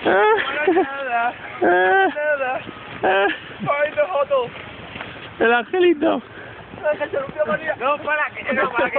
Nada. Nada. Ay, no, joto. El angelito. No, para que